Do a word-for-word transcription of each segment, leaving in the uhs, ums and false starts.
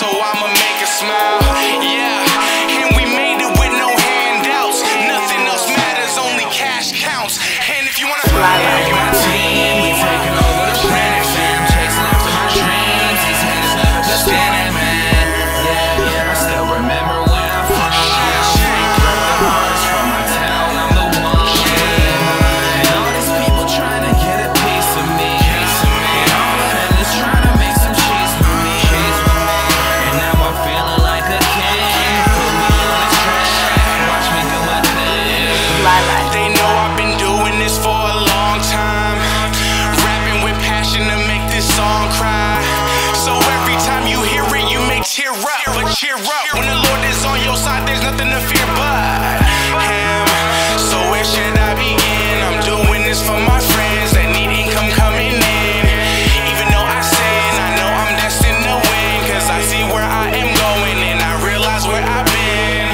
so I'ma make her smile. Yeah, and we made it with no handouts. Nothing else matters, only cash counts. And if you wanna fly like my team, we taking over the planet, fam. Chasing after my dreams, these haters never understanding, man. Yeah, yeah, I still remember where I'm from. The hardest from my town, I'm the one. And all these people trying to get a piece of me. And all of them is trying to make some cheese with me. And now I'm feeling like a king. Put me on this track, watch me do my thing. They know I've been doing this for a long time, rapping with passion to make this song cry. So every time you hear it, you may tear up, but cheer up. When the Lord is on your side, there's nothing to fear but Him. So where should I begin? I'm doing this for my friends that need income coming in. Even though I sin, I know I'm destined to win, cause I see where I am going and I realize where I've been.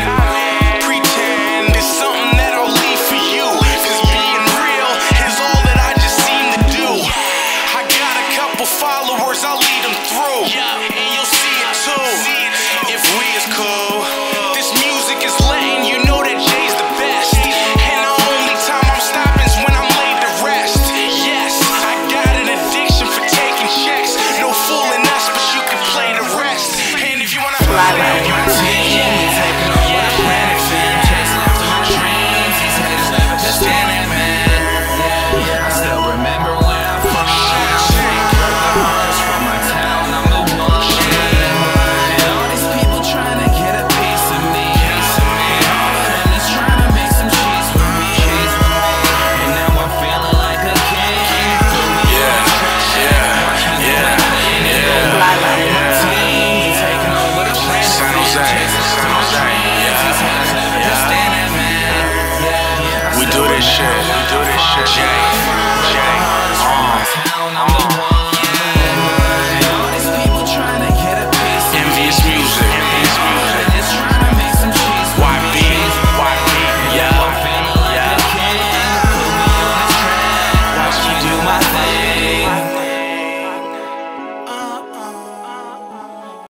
Pretend it's something that I'll leave for you, cause being real is all that I just seem to do. I got a couple followers, I'll lead them through, and you'll see it too, if we is cool. This music is letting you know that Jay's the best, and the only time I'm stopping is when I'm laid to rest. Yes, I got an addiction for taking checks. No fooling us, but you can play the rest. And if you wanna fly like my team, taking over the planet, fam. Chasing after my dreams, these haters never understanding, man. Yeah, yeah, I still remember where I'm from. The hardest from my town, I'm the one. And all these people trying to get a piece of me. And all of them is trying to make some cheese with me. And now I'm feeling like a king. Put me on the track, watch me do my thing. And go fly like my team, we taking over the planet. San Jose, San Jose, yeah, yeah. We do this shit, we do this shit, Jay.